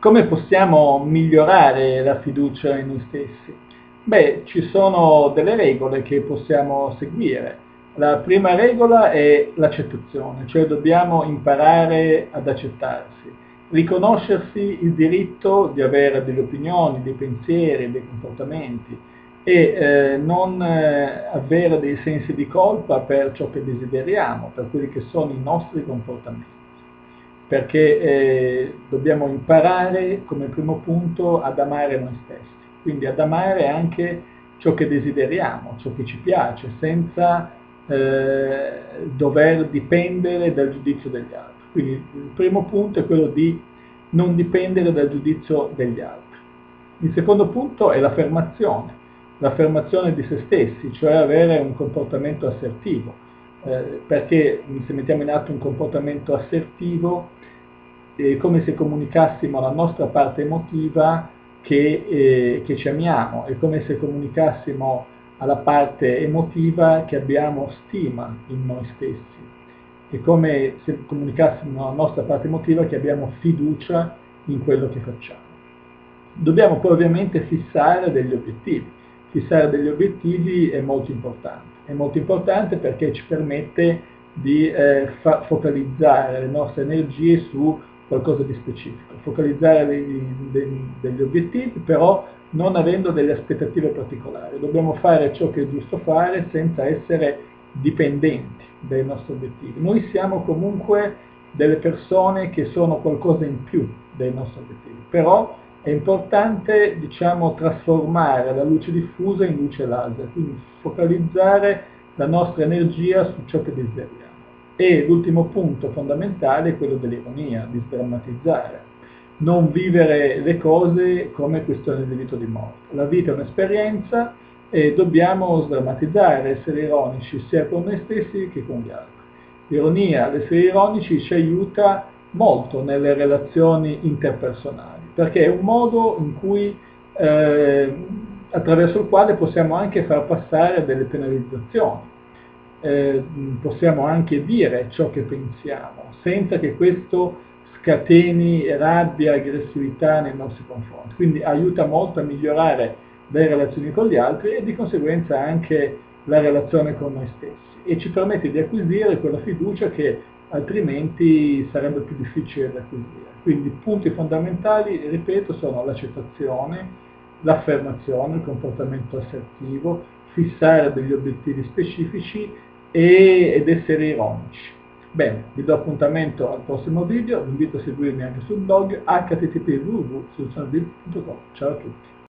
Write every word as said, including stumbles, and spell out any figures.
Come possiamo migliorare la fiducia in noi stessi? Beh, ci sono delle regole che possiamo seguire. La prima regola è l'accettazione, cioè dobbiamo imparare ad accettarsi, riconoscersi il diritto di avere delle opinioni, dei pensieri, dei comportamenti e eh, non eh, avere dei sensi di colpa per ciò che desideriamo, per quelli che sono i nostri comportamenti, perché eh, dobbiamo imparare come primo punto ad amare noi stessi, quindi ad amare anche ciò che desideriamo, ciò che ci piace, senza eh, dover dipendere dal giudizio degli altri. Quindi il primo punto è quello di non dipendere dal giudizio degli altri. Il secondo punto è l'affermazione, l'affermazione di se stessi, cioè avere un comportamento assertivo, eh, perché se mettiamo in atto un comportamento assertivo è come se comunicassimo alla nostra parte emotiva che, eh, che ci amiamo, è come se comunicassimo alla parte emotiva che abbiamo stima in noi stessi, è come se comunicassimo alla nostra parte emotiva che abbiamo fiducia in quello che facciamo. Dobbiamo poi ovviamente fissare degli obiettivi. Fissare degli obiettivi è molto importante, è molto importante perché ci permette di eh, focalizzare le nostre energie su qualcosa di specifico, focalizzare degli, degli, degli obiettivi, però non avendo delle aspettative particolari. Dobbiamo fare ciò che è giusto fare senza essere dipendenti dai nostri obiettivi. Noi siamo comunque delle persone che sono qualcosa in più dei nostri obiettivi, però è importante, diciamo, trasformare la luce diffusa in luce laser, quindi focalizzare la nostra energia su ciò che desideriamo. E l'ultimo punto fondamentale è quello dell'ironia, di sdrammatizzare, non vivere le cose come questione di vita o di morte. La vita è un'esperienza e dobbiamo sdrammatizzare, essere ironici sia con noi stessi che con gli altri. L'ironia, l'essere ironici ci aiuta molto nelle relazioni interpersonali, perché è un modo in cui, eh, attraverso il quale possiamo anche far passare delle penalizzazioni, eh, possiamo anche dire ciò che pensiamo, senza che questo scateni rabbia, aggressività nei nostri confronti. Quindi aiuta molto a migliorare le relazioni con gli altri e di conseguenza anche la relazione con noi stessi e ci permette di acquisire quella fiducia che altrimenti sarebbe più difficile da acquisire. Quindi i punti fondamentali, ripeto, sono l'accettazione, l'affermazione, il comportamento assertivo, fissare degli obiettivi specifici e, ed essere ironici. Bene, vi do appuntamento al prossimo video, vi invito a seguirmi anche sul blog h t t p punto w w w punto soluzione build punto com. Ciao a tutti!